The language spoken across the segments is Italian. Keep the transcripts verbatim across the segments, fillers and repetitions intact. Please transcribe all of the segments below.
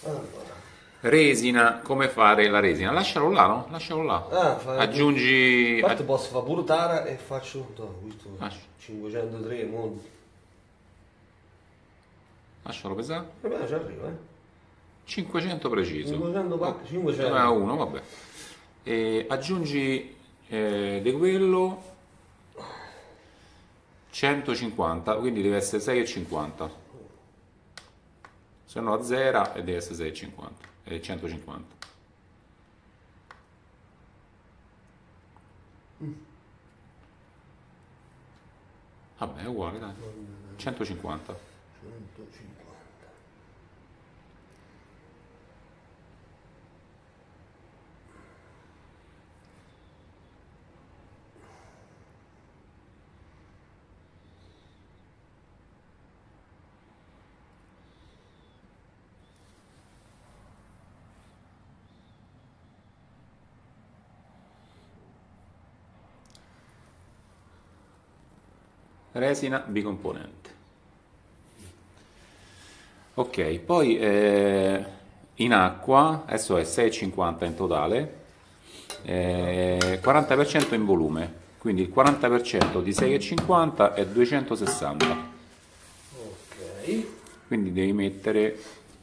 Allora. Resina, come fare la resina? Lascialo là, no? Lascialo là. Ah, fai- Aggiungi... Infatti posso fare pure tara e faccio no, questo Ah. cinquecentotre mo. Lascialo pesare. Vabbè, ci arrivo, eh. cinquecento preciso. cinquecento pacche, cinquecento. Ah, uno, vabbè. E aggiungi eh, di quello centocinquanta, quindi deve essere sei e cinquanta. Se no azzera e deve essere sei e cinquanta. E centocinquanta. Vabbè, è uguale, dai. centocinquanta. centocinquanta. Resina bicomponente. Ok, poi eh, in acqua, adesso è sei e cinquanta in totale, eh, quaranta per cento in volume, quindi il quaranta per cento di sei e cinquanta è duecentosessanta. Ok. Quindi devi mettere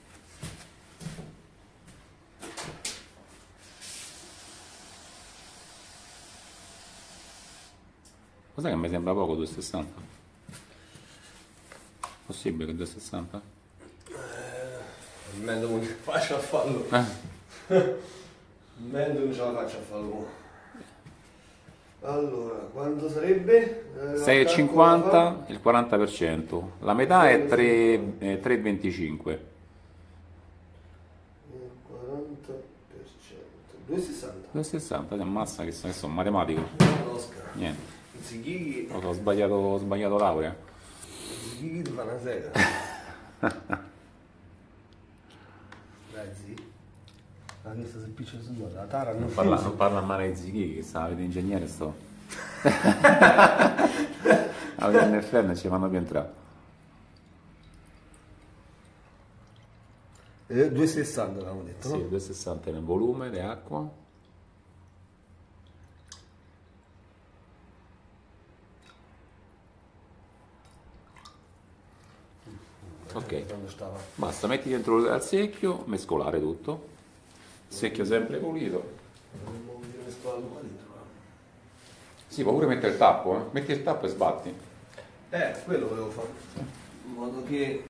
cos'è che mi sembra poco duecentosessanta? Possibile che duecentosessanta? Meglio non faccio a farlo. Eh, Meglio non ce la faccio a farlo. Allora, quanto sarebbe? Eh, sei e calcola cinquanta il quaranta per cento, la metà è tre e venticinque. il quaranta per cento. duecentosessanta. duecentosessanta, ti ammazza che sono, che sono matematico. Oscar. Niente, Zighi. ho sbagliato, ho sbagliato laurea. Zighi ti fa una sega. Dai, zi. Ah, questa si piccia su noi. La tara non Non parla, non parla male di Zighi, che sta avete ingegnere sto. Alla N F L non ci fanno più entrare. Eh, duecentosessanta l'avevamo detto, Sì, no? duecentosessanta nel volume di acqua. Ok, Quando stava. basta, metti dentro al secchio, mescolare tutto. Secchio sempre pulito. Non mi mescolare qua dentro. Sì, puoi pure mettere il tappo, eh. Metti il tappo e sbatti. Eh, quello volevo fare. In modo che